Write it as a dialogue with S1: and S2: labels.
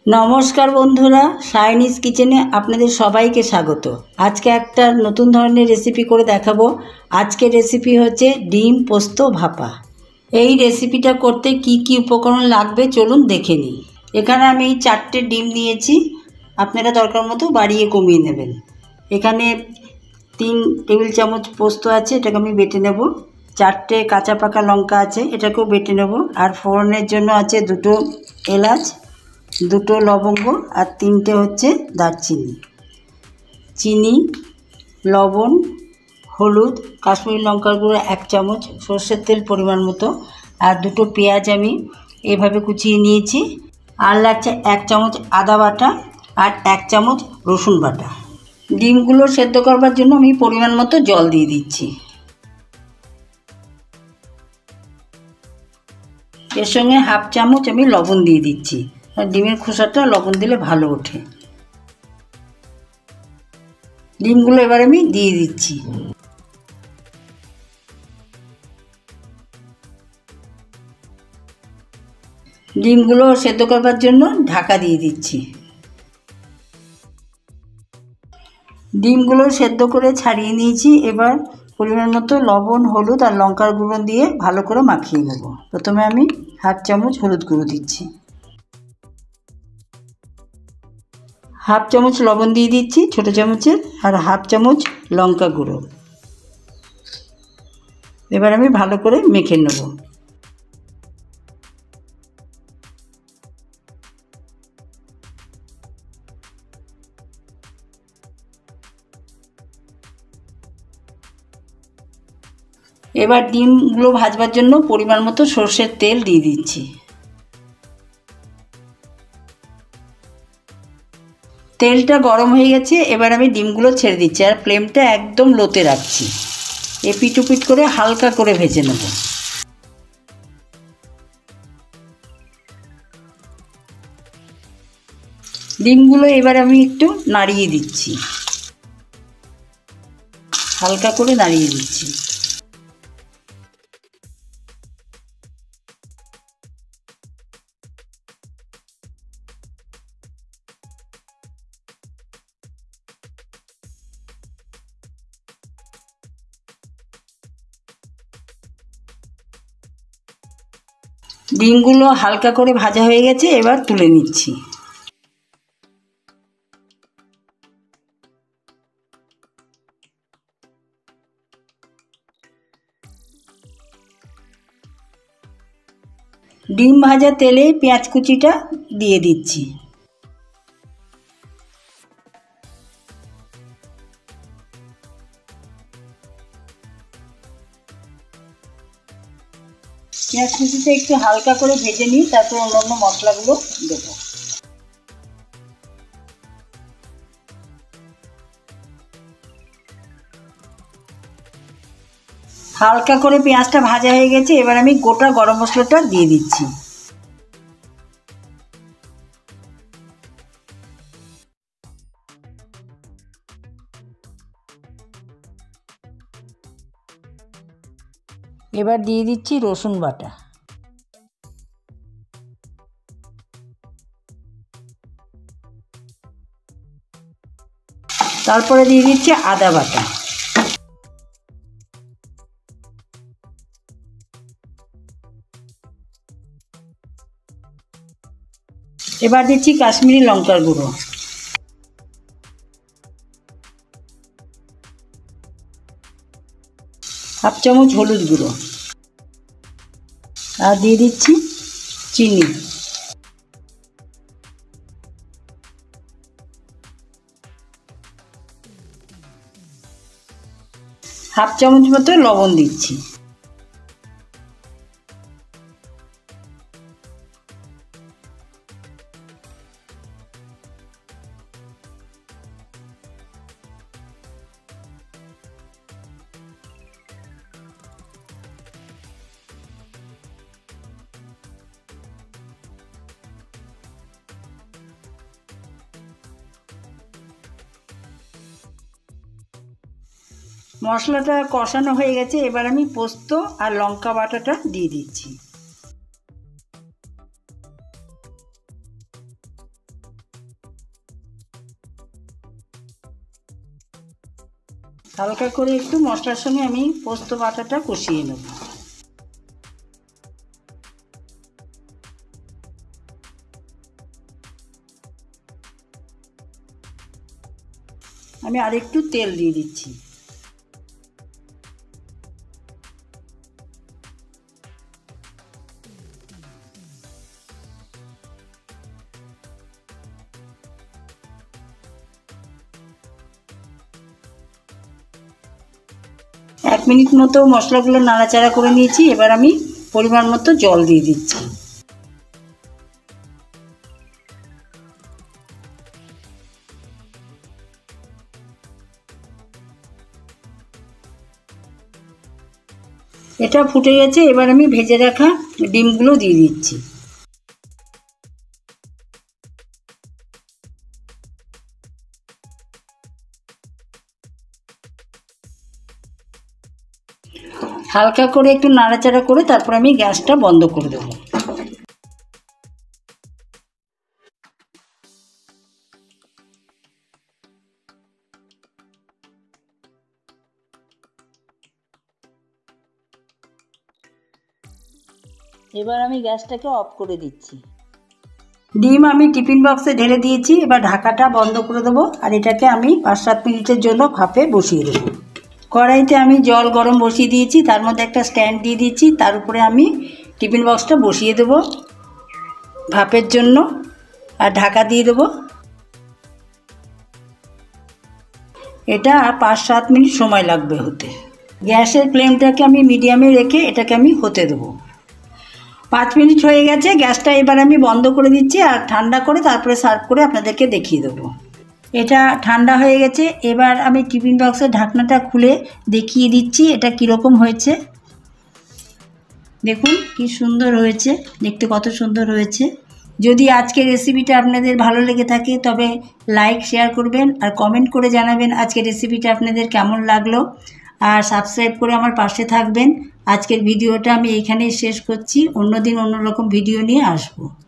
S1: নমস্কার বন্ধুরা, সায়নিস কিচেনে আপনাদের সবাইকে স্বাগত। আজকে একটা নতুন ধরনের রেসিপি করে দেখাবো। আজকের রেসিপি হচ্ছে ডিম পোস্ত ভাপা। এই রেসিপিটা করতে কি কি উপকরণ লাগবে চলুন দেখে নিই। এখানে আমি 4টে ডিম নিয়েছি, আপনারা দরকার মতো বাড়িয়ে কমিয়ে নেবেন। এখানে 3 টেবিল চামচ পোস্ত আছে, এটাকে আমি বেটে নেব। 4টে কাঁচা পাকা লঙ্কা আছে, এটাকেও বেটে নেব। আর ফোড়নের জন্য আছে 2টো এলাচ, 2টো লবঙ্গ আর 3টে হচ্ছে দারচিনি। চিনি, লবণ, হলুদ, কাশ্মীরি লঙ্কার গুঁড়ো 1 চামচ, সর্ষের তেল পরিমাণ মতো, আর 2টো পেঁয়াজ আমি এভাবে কুচিয়ে নিয়েছি। আর লাগছে 1 চামচ আদা বাটা আর 1 চামচ রসুন বাটা। ডিমগুলো সেদ্ধ করবার জন্য আমি পরিমাণ মতো জল দিয়ে দিচ্ছি। এর সঙ্গে 1/2 চামচ আমি লবণ দিয়ে দিচ্ছি। আর ডিমের খোসাটা লবণ দিলে ভালো ওঠে। ডিমগুলো এবার আমি দিয়ে দিচ্ছি। ডিমগুলো সেদ্ধ করবার জন্য ঢাকা দিয়ে দিচ্ছি। ডিমগুলো সেদ্ধ করে ছাড়িয়ে নিয়েছি। এবার পরিমাণ মতো লবণ, হলুদ আর লঙ্কার গুঁড়ো দিয়ে ভালো করে মাখিয়ে নেব। প্রথমে আমি 1/2 চামচ হলুদ গুঁড়ো দিচ্ছি, 1/2 চামচ লবণ দিয়ে দিচ্ছি ছোটো চামচের, আর 1/2 চামচ লঙ্কা গুঁড়ো। এবার আমি ভালো করে মেখে নেব। এবার ডিমগুলো ভাজবার জন্য পরিমাণ মতো সর্ষের তেল দিয়ে দিচ্ছি। তেলটা গরম হয়ে গেছে, এবার আমি ডিমগুলো ছেড়ে দিচ্ছি আর ফ্লেমটা একদম লোতে রাখছি। এপিট ওপিট করে হালকা করে ভেজে নেব। ডিমগুলো এবার আমি একটু নাড়িয়ে দিচ্ছি, হালকা করে নাড়িয়ে দিচ্ছি। ডিমগুলো হালকা করে ভাজা হয়ে গেছে, এবার তুলে নিচ্ছি। ডিম ভাজা তেলে পেঁয়াজ কুচিটা দিয়ে দিচ্ছি। পেঁয়াজ কুচিটা একটু হালকা করে ভেজে নিই, তারপর অন্যান্য মশলাগুলো দেবো। হালকা করে পেঁয়াজটা ভাজা হয়ে গেছে, এবার আমি গোটা গরম মশলাটা দিয়ে দিচ্ছি। এবার দিয়ে দিচ্ছি রসুন বাটা, তারপরে দিয়ে দিচ্ছি আদা বাটা, এবার দিচ্ছি কাশ্মীরি লঙ্কার গুঁড়ো, হাফ চামচ হলুদ গুঁড়ো, আর দিয়ে দিচ্ছি চিনি। হাফ চামচ মতো লবণ দিচ্ছি। মশলাটা কষানো হয়ে গেছে, এবার আমি পোস্ত আর লঙ্কা বাটাটা দিয়ে দিচ্ছি। হালকা করে একটু মশলার সঙ্গে আমি পোস্ত বাটাটা কষিয়ে নেব। আমি আরেকটু তেল দিয়ে দিচ্ছি। এক মিনিট মতো মশলাগুলো নাড়াচাড়া করে নিয়েছি। এবার আমি পরিমাণ মতো জল দিয়ে দিচ্ছি। এটা ফুটে গেছে। এবার আমি ভেজে রাখা ডিমগুলো দিয়ে দিচ্ছি। হালকা করে একটু নাড়াচাড়া করে তারপর আমি গ্যাসটা বন্ধ করে দেবো। এবার আমি গ্যাসটাকে অফ করে দিচ্ছি। ডিম আমি টিফিন বক্সে ঢেলে দিয়েছি। এবার ঢাকাটা বন্ধ করে দেবো আর এটাকে আমি 5-7 মিনিটের জন্য ভাপে বসিয়ে দেবো। কড়াইতে আমি জল গরম বসিয়ে দিয়েছি, তার মধ্যে একটা স্ট্যান্ড দিয়ে দিচ্ছি, তার উপরে আমি টিফিন বক্সটা বসিয়ে দেবো ভাপের জন্য আর ঢাকা দিয়ে দেবো। এটা 5-7 মিনিট সময় লাগবে হতে। গ্যাসের ফ্লেমটাকে আমি মিডিয়ামে রেখে এটাকে আমি হতে দেবো। 5 মিনিট হয়ে গেছে। গ্যাসটা এবার আমি বন্ধ করে দিচ্ছি আর ঠান্ডা করে তারপরে সার্ভ করে আপনাদেরকে দেখিয়ে দেবো। এটা ঠান্ডা হয়ে গেছে। এবার আমি টিফিন বক্সের ঢাকনাটা খুলে দেখিয়ে দিচ্ছি এটা কীরকম হয়েছে। দেখুন কি সুন্দর হয়েছে, দেখতে কত সুন্দর হয়েছে। যদি আজকের রেসিপিটা আপনাদের ভালো লেগে থাকে তবে লাইক শেয়ার করবেন আর কমেন্ট করে জানাবেন আজকের রেসিপিটা আপনাদের কেমন লাগলো। আর সাবস্ক্রাইব করে আমার পাশে থাকবেন। আজকের ভিডিওটা আমি এইখানেই শেষ করছি। অন্যদিন অন্যরকম ভিডিও নিয়ে আসবো।